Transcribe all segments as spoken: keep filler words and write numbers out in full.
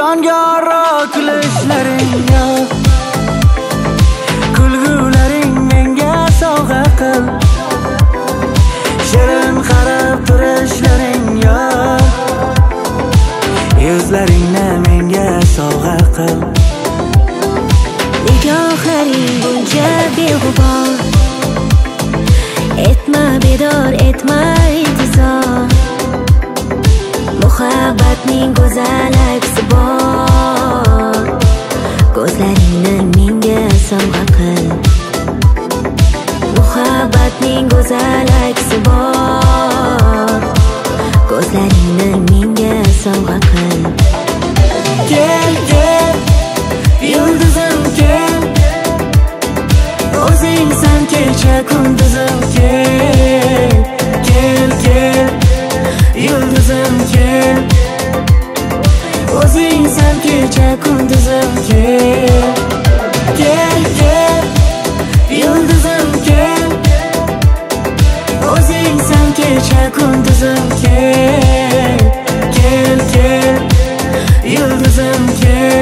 jonga aro kulishlaring yo'q, kulgularing menga sovg'a qil. Shirin qarab turishlaring yo'q, yuzlaringni menga sovg'a qil. Nigohlaring buncha beg'ubor, etma bedor, etma intizor. Muhabbatning go'zal aksi bor, ko'zlaringni menga sovg'a qil. Muhabbatning go'zal aksi bor, ko'zlaringni menga sovg'a qil. Kel, kel, yulduzim kel, o'zing san kecha kunduzim kel. Kel, kel, yulduzim kel, o'zing san kecha kunduzim kel. Kel, kel, yulduzim kel, o'zing san kecha kunduzim kel. Kel, kel, yulduzim kel,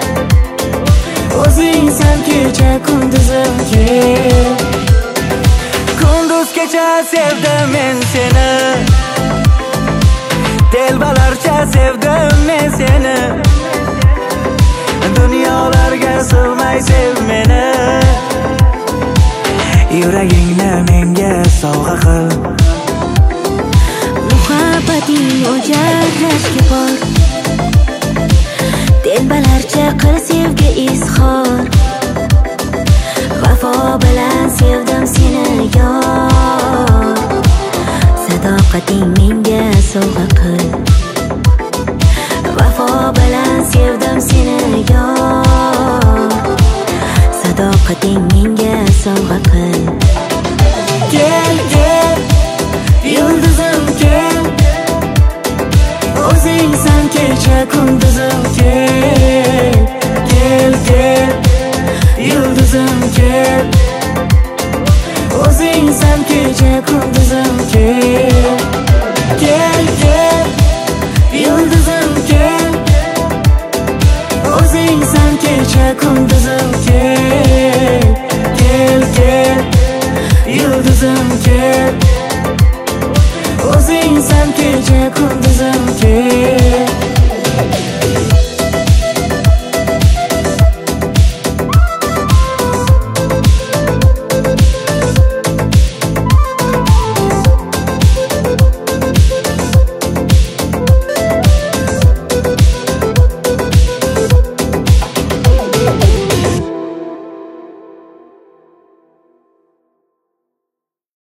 o'zing san kecha kunduzim kel. Kunduz kecha sevdim men seni, telbalarcha sevdim men seni. Dunyolarga sig'may sev meni, yuragingni menga sovg'a qil. Muhabbating o'jarlashga bor, telbalarcha qil sevgi izhor. Vafo bilan sevdim seni yor, sadoqating menga sovg'a qil. Vafo bilan sevdim seni yor, sadoqating menga sovg'a qil. Kel, kel, yulduzim kel, o'zing san kecha kunduzim kel. Kel, kel, yulduzim kel, o'zing san kecha kunduzim kel. Kel, kel, yulduzim kel, o'zing san kecha kunduzim kel. Kel, kel, yulduzim